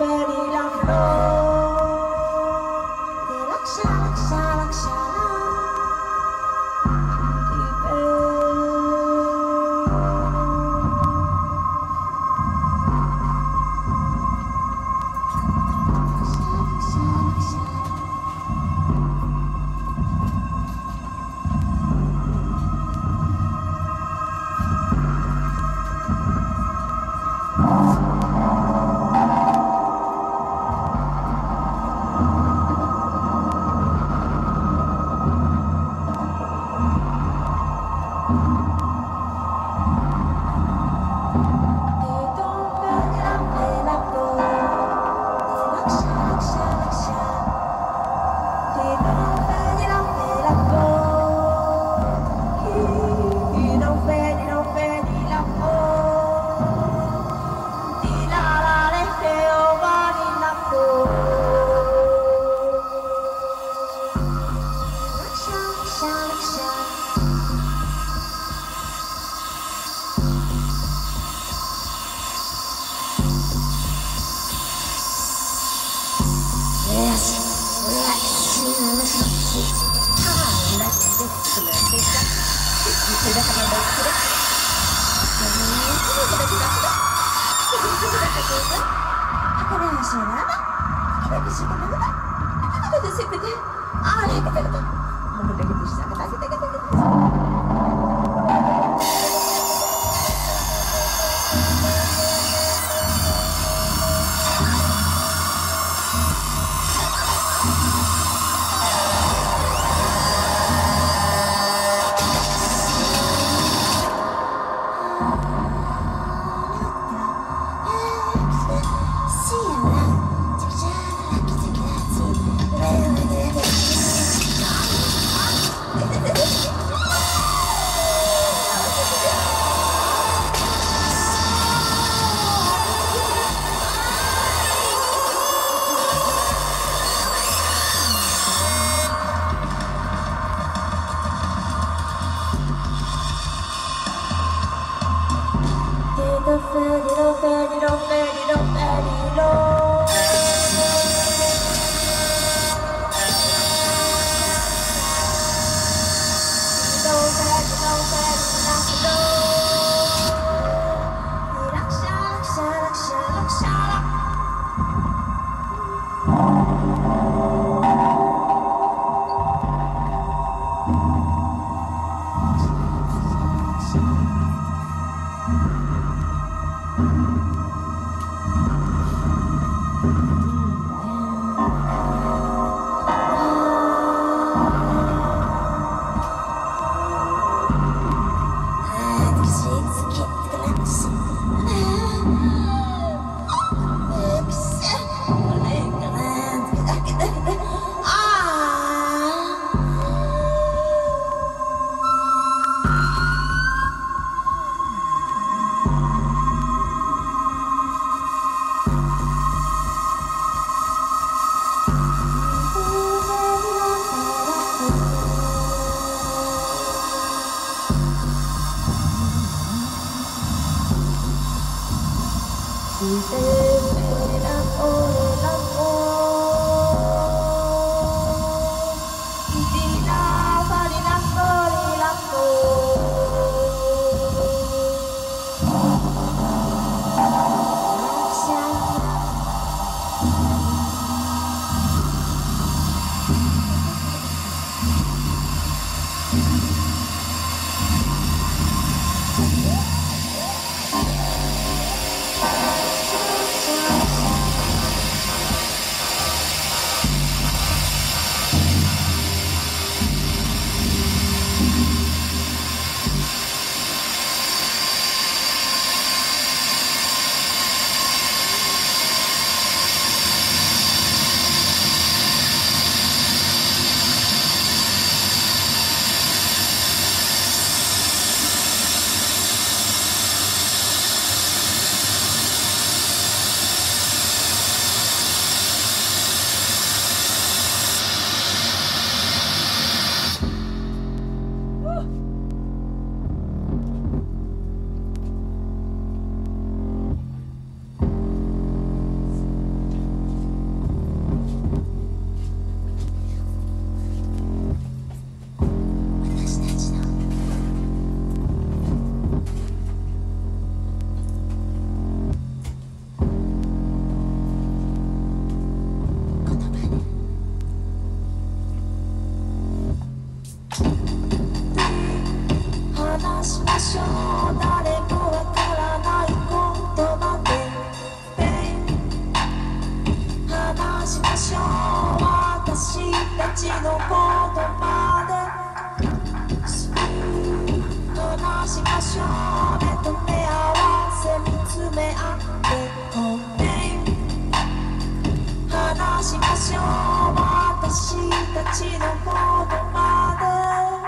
Thank you. ましょう私たちの言葉で話しましょう目と目合わせ見つめ合って話しましょう私たちの言葉で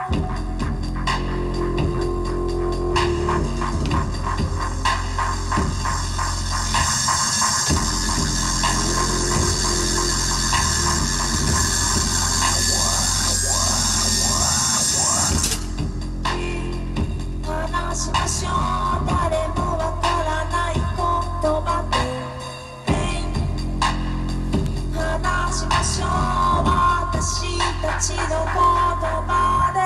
話しましょう誰もわからない言葉で話しましょう私たちの言葉で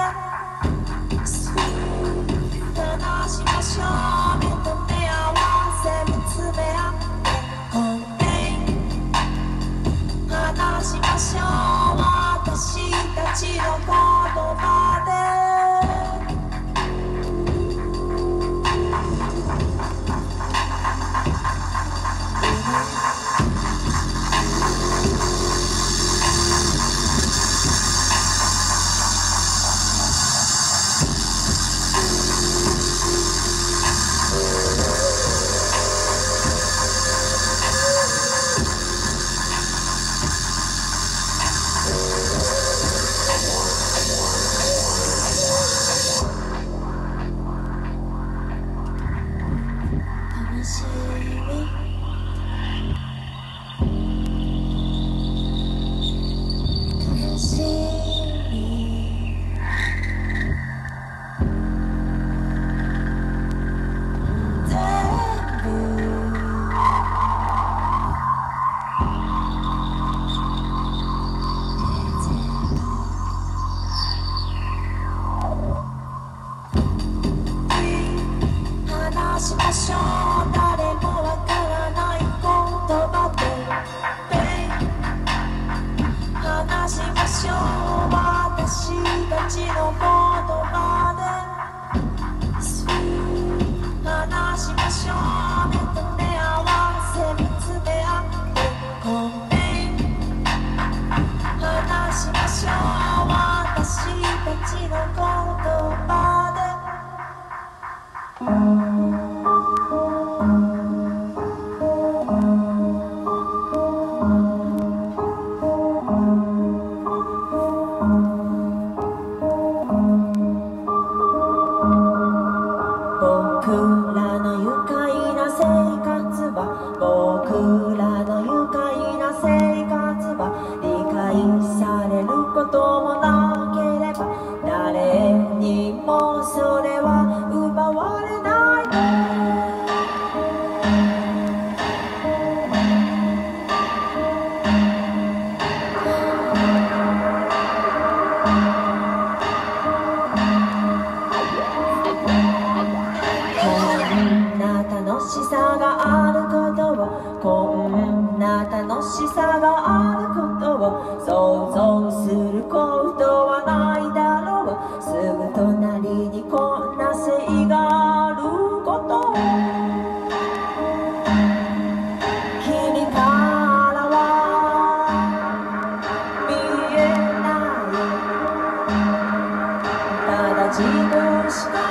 話しましょう目と目合わせ見つめ合って話しましょう私たちの言葉で話しましょう誰もわからない言葉で話しましょう私たちの言葉で話しましょう目と目合わせ見つめ合って話しましょう私たちの言葉で僕らの愉快な生活は僕らの愉快な生活は理解されることもなければ誰にもそれは奪われない楽しさがあることをこんな楽しさがあることを想像することはないだろうすぐ隣にこんな性があること君からは見えないただ自分しか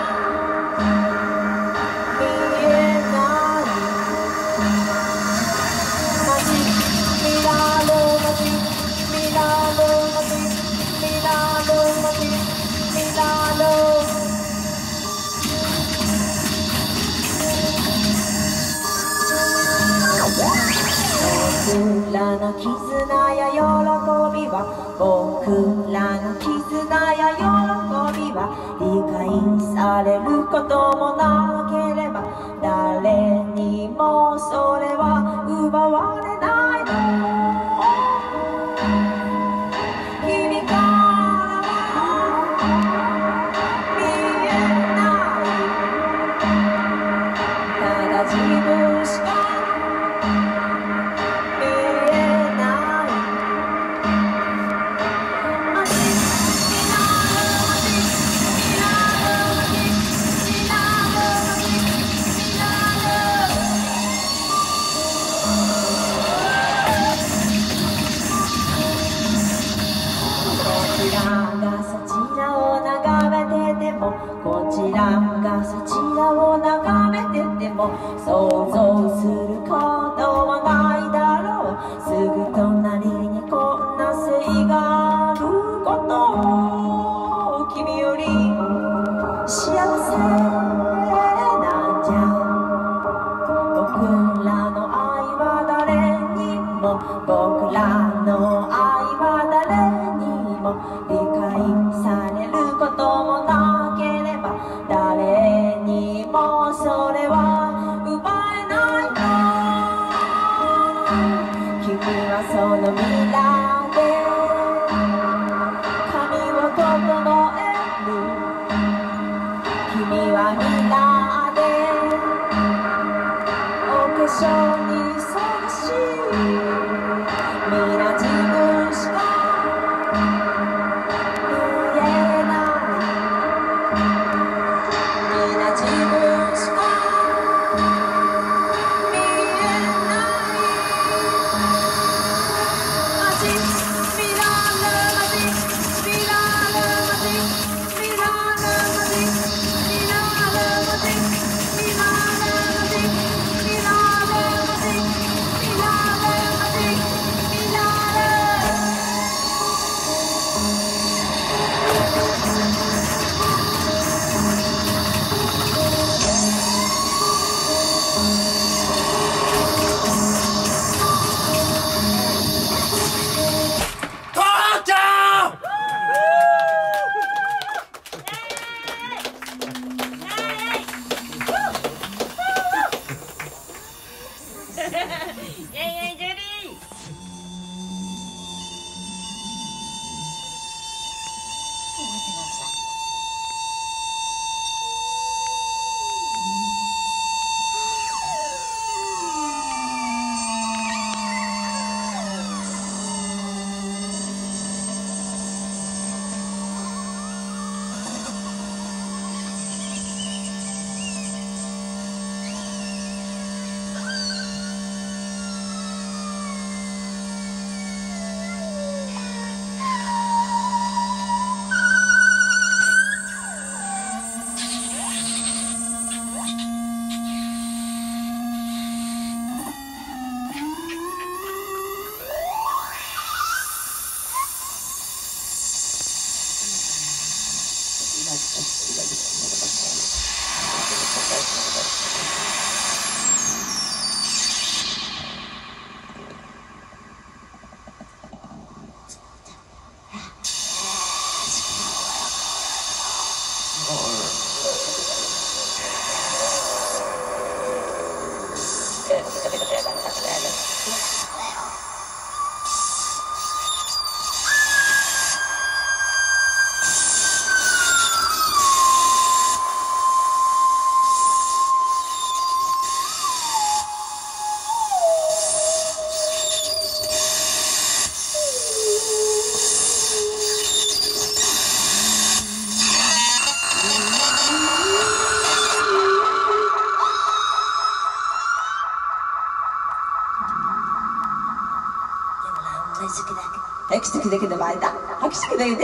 僕らの絆や喜びは僕らの絆や喜びは理解されることもなければ誰にもそれは奪われないの君からは見えないただ自分しかこちらがそちらを眺めてても想像することはないだろう。すぐ隣にこんな性があることを君より幸せなんじゃ。僕らの愛は誰にも僕らの愛は誰にも理解されることもなければ誰にもそれは奪えないの。君はその未来で髪を整える。君は未来でお化粧に忙しい。皆自分しか見えない。皆自分しか見えない。街見らぬ街見らぬ街見らぬ街見らぬ街見らぬ街見らぬ街見らぬ街拍手だけで前だ。拍手だけで。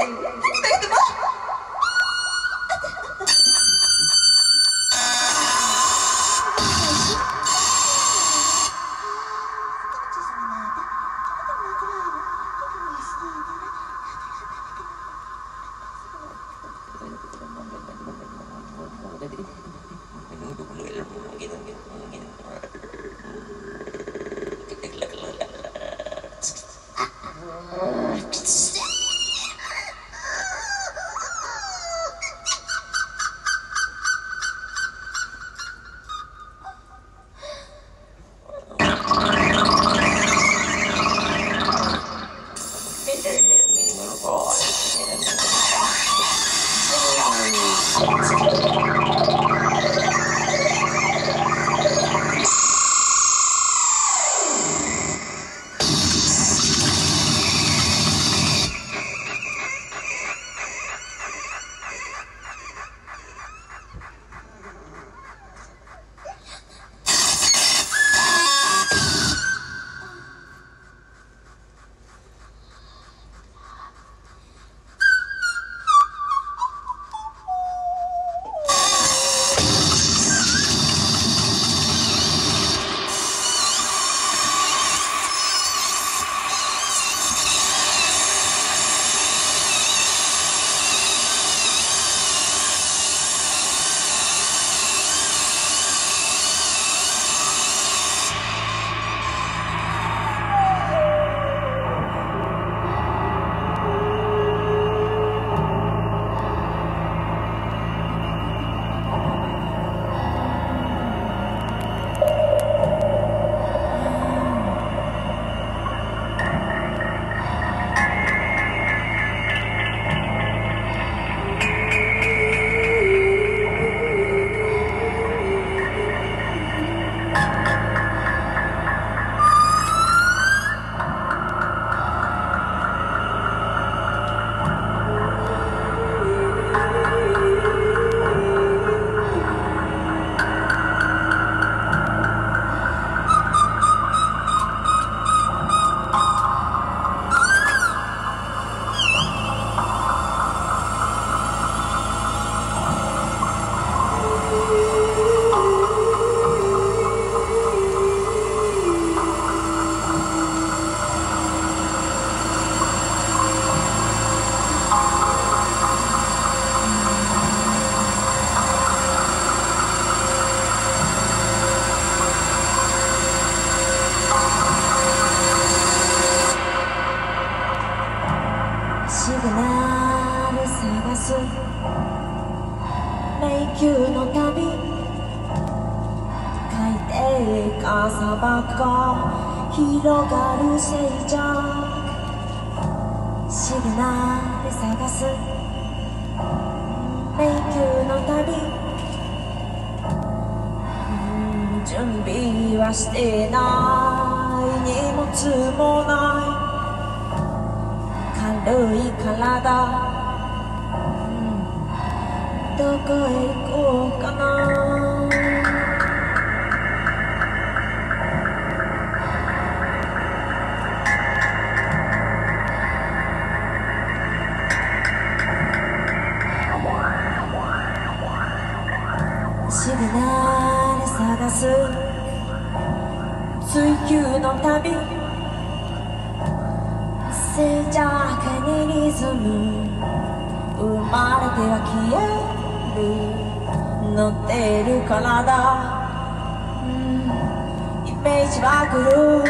す迷宮の旅海底か砂漠が広がる静寂シグナル探す迷宮の旅準備はしてない荷物もない軽い体どこへ行こうかなシグナル探す追求の旅静寂にリズム生まれては消え乗っている体、イメージは来る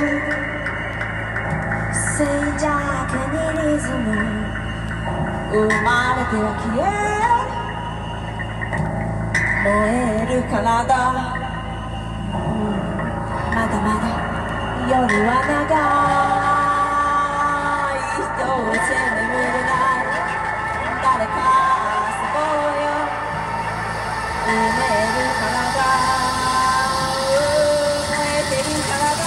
静寂にリズム生まれては消え燃える体、まだまだ夜は長い一つ眠れない誰か遊ぼうよ埋める体燃えてる体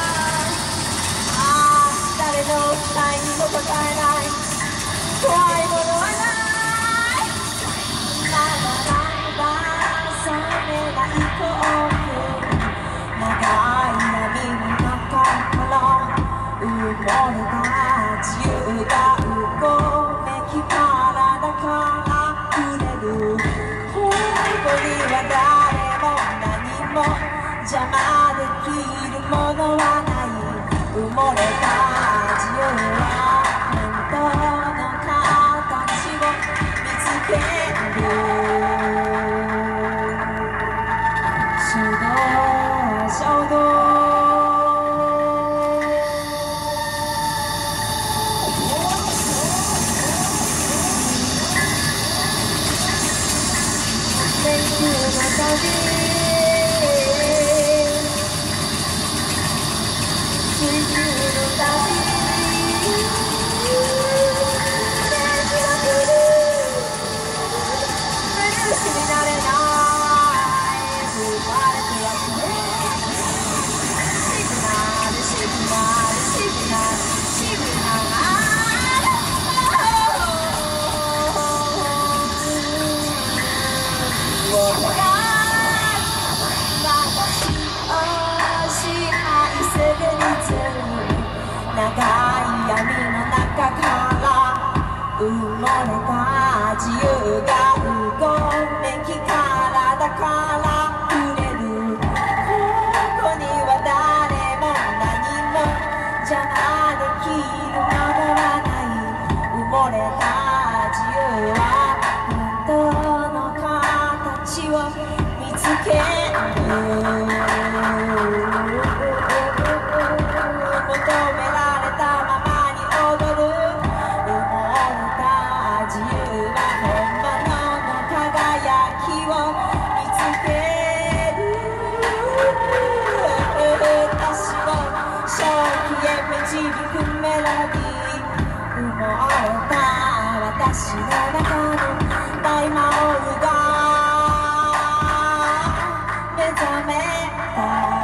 誰の期待にも応えない怖いものはないまだまだ覚めない興奮長い闇の中から埋もれた自由がうごめき体から触れるここには誰も何も邪魔できるものはない埋もれた自由は本当の形を見つける衝動迷宮の旅追求の旅ブルースになれない生まれては消えシグナルシグナルシグナルシグナル長い闇の中から埋もれた自由がうごめき体から触れるここには誰も何も邪魔できるものはない埋もれた自由は本当の形を見つける求められたままに踊る埋もれた自由は本物の輝きを見つける私を正気へ導くメロディー埋もれた私の中の大魔王が目覚めた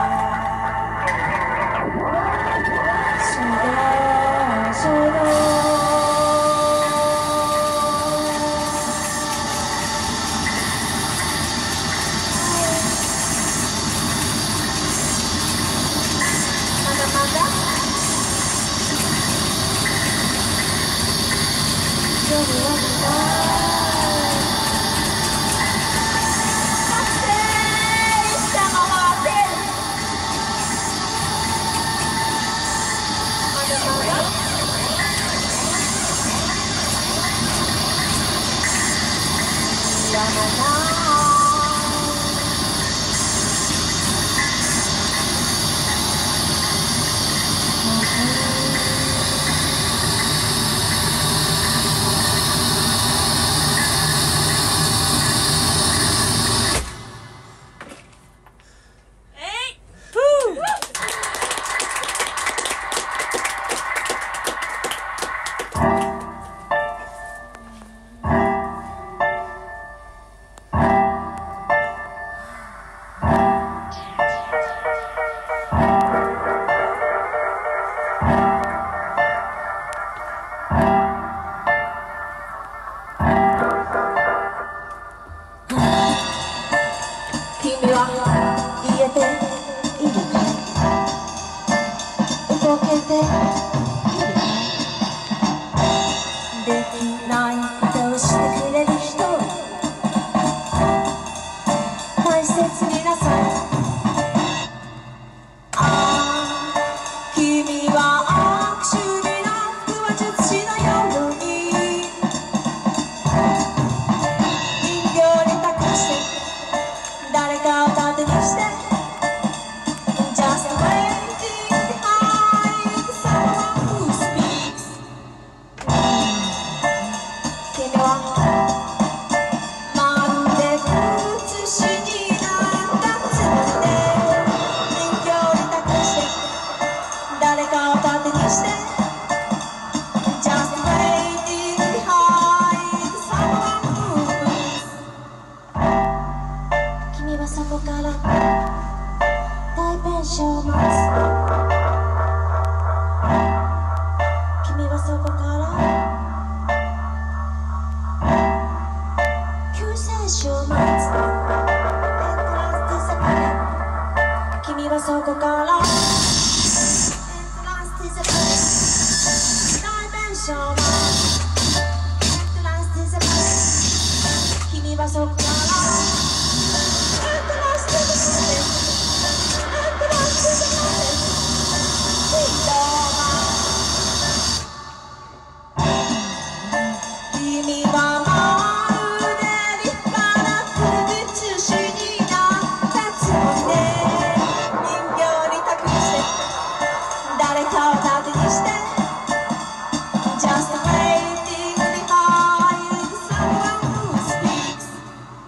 そこから救世主を待つエントランスディザイン君はそこからエントランスディザインダイメンションエントランスディザイン君はそこからエントランスディザインエントランスディザイン君はまるで立派な古物主になったつもりで人形に託して誰かを盾にして Just waiting behind someone who speaks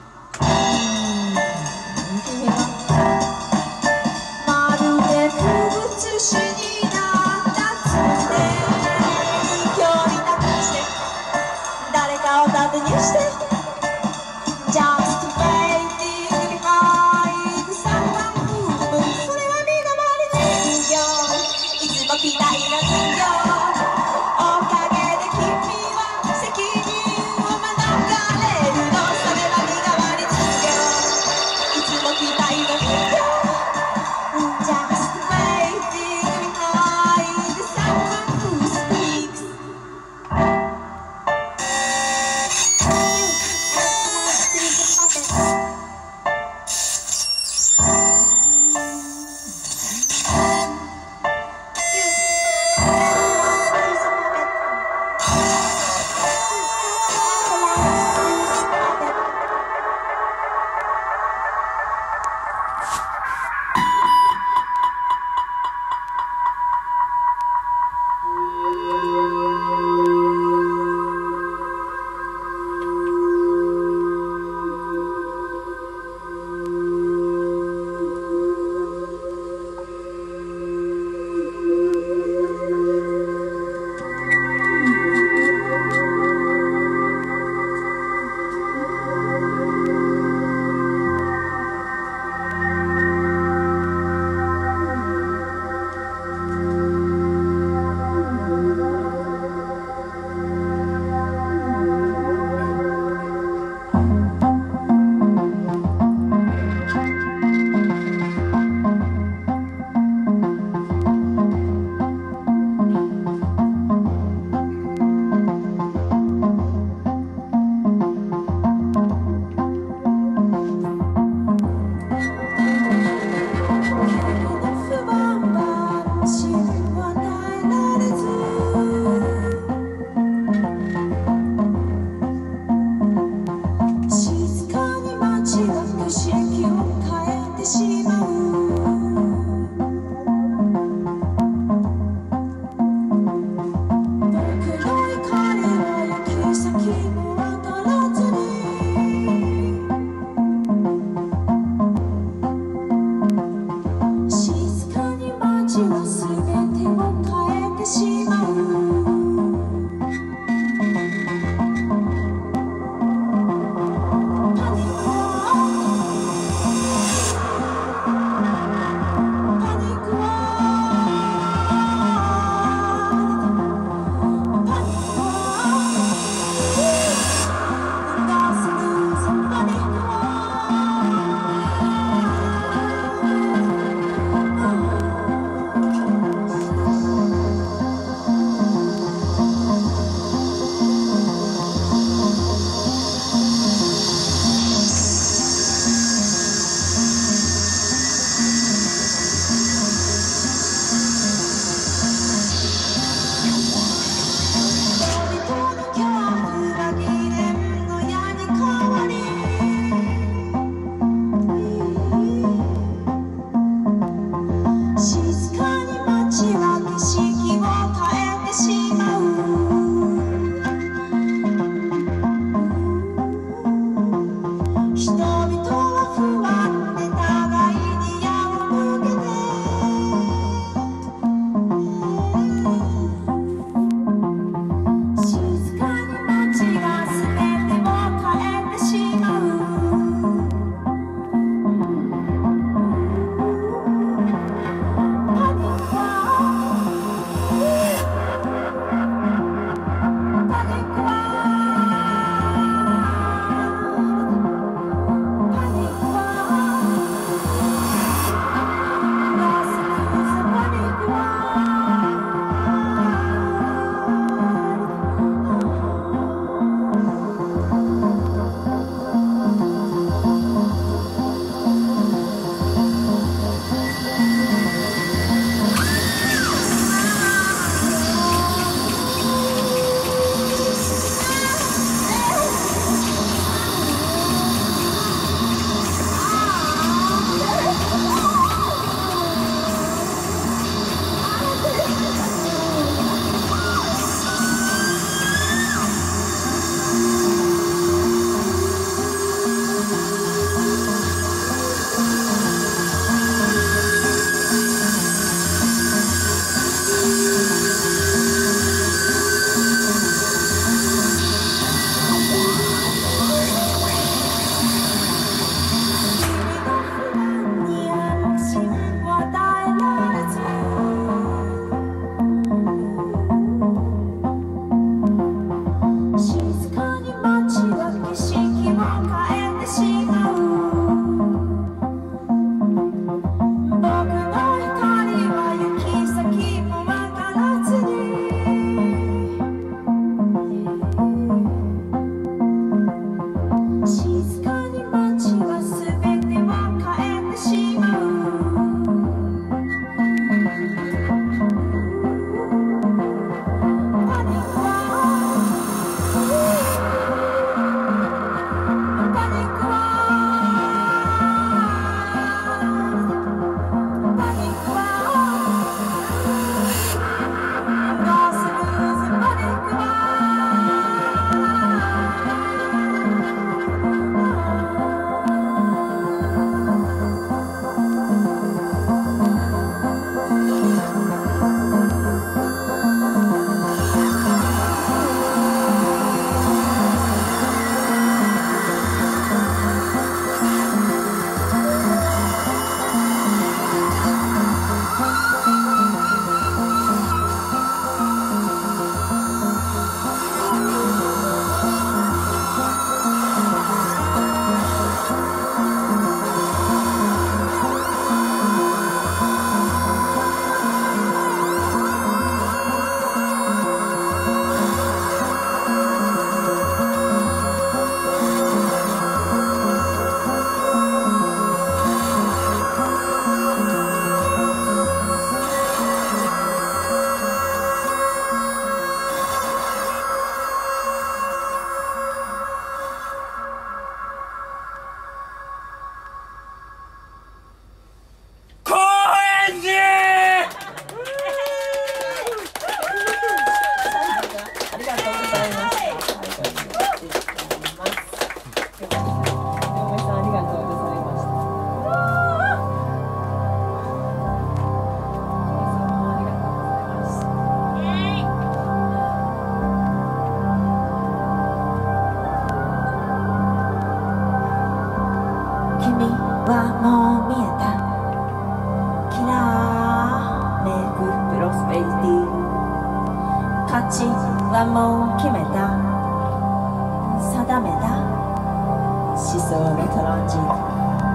も決めた定めた思想のトランジット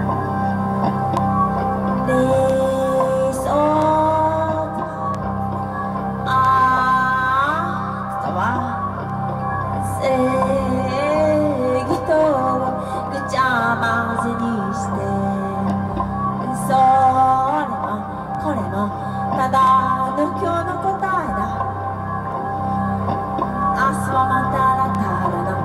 理想とはアートとは正義とをぐちゃ混ぜにしてそれもこれもただの今日の答えだ明日はまたらたらの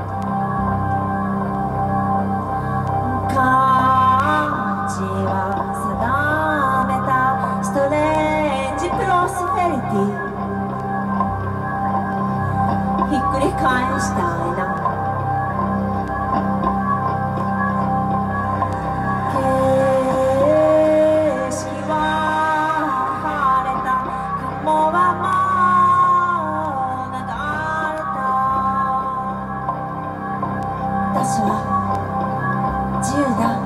価値は定めたストレンジプロスペリティひっくり返したいな景色は晴れた雲はもう流れた私は自由だ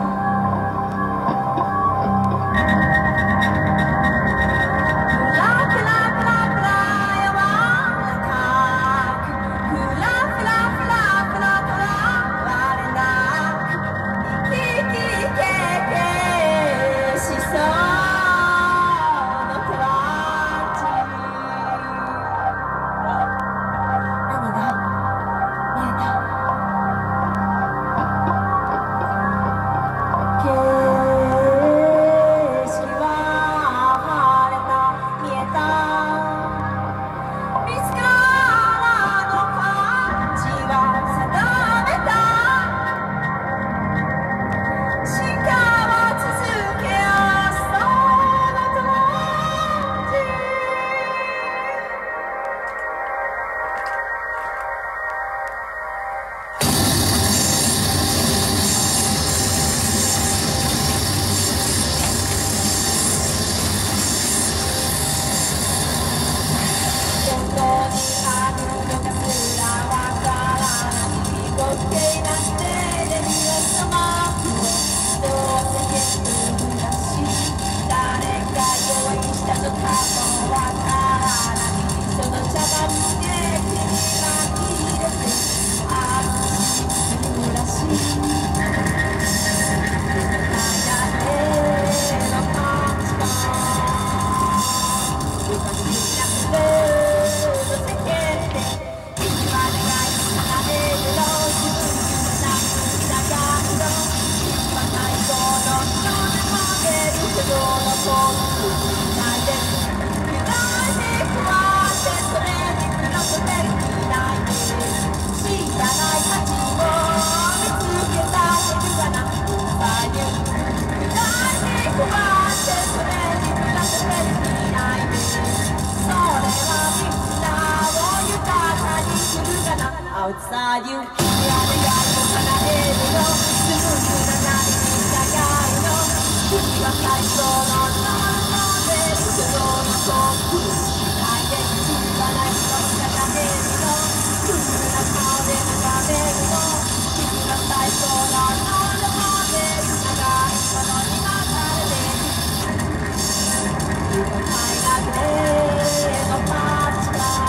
Outside you, 君は願いを叶えるよスムーズな波に従うの君は最高のノーベル挙動のコンク大変君は何を従えるのクールな顔で眺めるの君は最高のノーベル長いものに巻かれて愉快なグレーのマッチが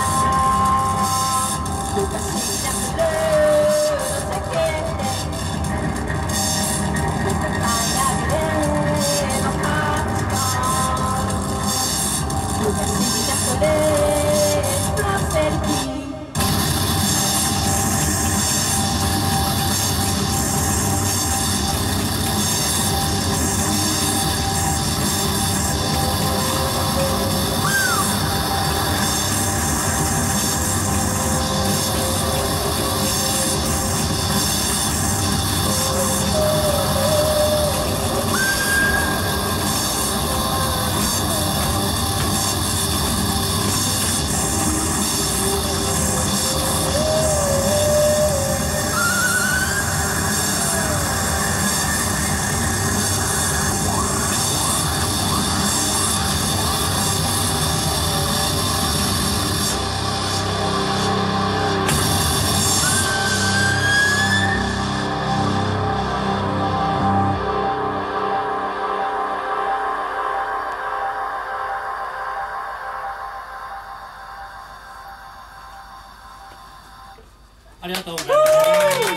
昔なくるの世間で高いグレーの価値観昔なくありがとうございます。